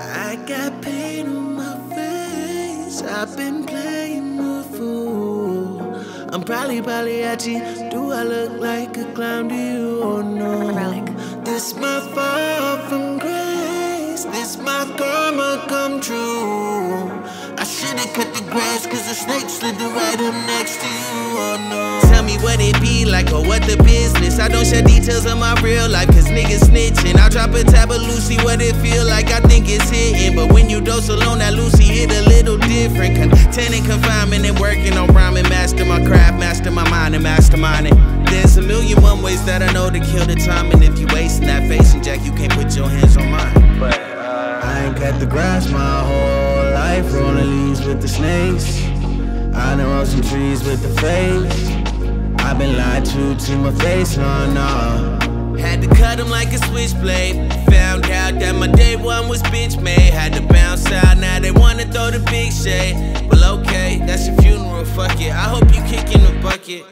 I got pain on my face. I've been playing the fool. I'm probably Pagliacci. Do I look like a clown to you or no? This my fall from grace. This my karma come true. I should've cut the grass cause the snake slid right up next to you, oh no. Tell me what it be like or what the business. I don't share details of my real life cause niggas snitching. I'll drop a tab of Lucy, what it feel like, I think it's hitting. But when you dose alone, that Lucy hit a little different. Content and confinement and working on rhyming. Master my craft, master my mind and masterminding. There's a million one ways that I know to kill the time. And if you wasting that facing Jack, you can't put your hands on mine. But I ain't cut the grass my whole life, rolling leaves with the snakes. I done roll some trees with the face. I've been lied to my face, oh no. Had to cut him like a switchblade. Found out that my day one was bitch made. Had to bounce out, now they wanna throw the big shade. Well okay, that's your funeral, fuck it. I hope you kick in the bucket.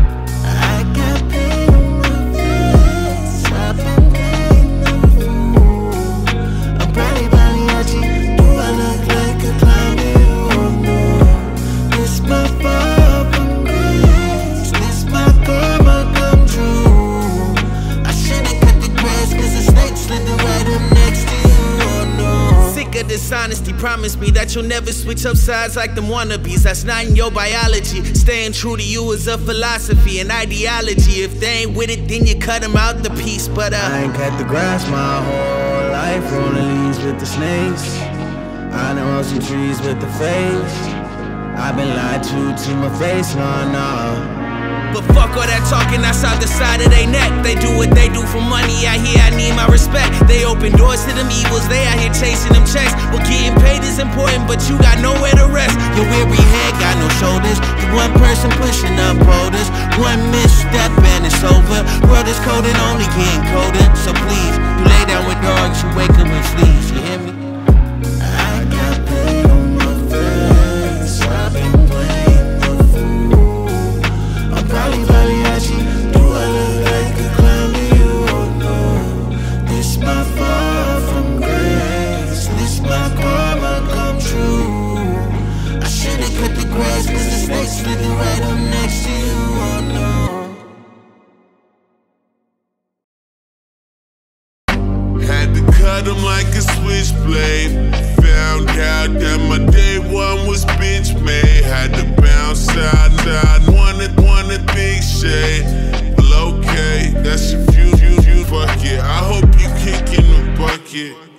I got pain on my face. I've been playing the fool. I'm probably Pagliacci. Do I look like a clown to you or no? This my fall from grace. This my karma come true. I should've cut the grass cause the snake slid right up next to you, oh no. Sick of dishonesty, promise me that you'll never switch up sides like them wannabes. That's not in your biology. Staying true to you is a philosophy, an ideology. If they ain't with it, then you cut them out the piece. But I ain't cut the grass my whole life, rolling leaves with the snakes. I done roll some trees with the face. I've been lied to my face, no, no. But fuck all that talking outside the side of their neck. They do what they do for money out here, I need my respect. They open doors to them evils, they out here chasing them checks. Well, getting paid is important, but you got nowhere to rest. Your weary head got no shoulders. You one person pushing up boulders. One misstep and it's over. World is cold and only getting colder. So please, you lay down with dogs, you wake up with fleas, you hear me? I got pain on my face. I've been playing the fool. I'm probably Pagliacci. Do I look like a clown to you or no? This my fall from grace. This my karma come true. I should've cut the grass cause the snake slid right up next to you, oh no. Had to cut him like a switchblade. Found out that my day one was bitch made. Had to bounce out, wanted big shade. Well okay, that's your future, fuck it. I hope you kick in the bucket.